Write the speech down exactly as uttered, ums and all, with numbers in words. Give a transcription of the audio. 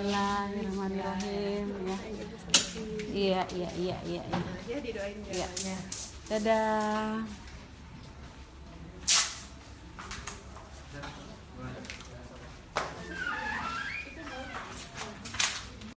Bismillahirrahmanirrahim ya. Iya iya iya iya. Ya didoain Iya. ya. Dadah.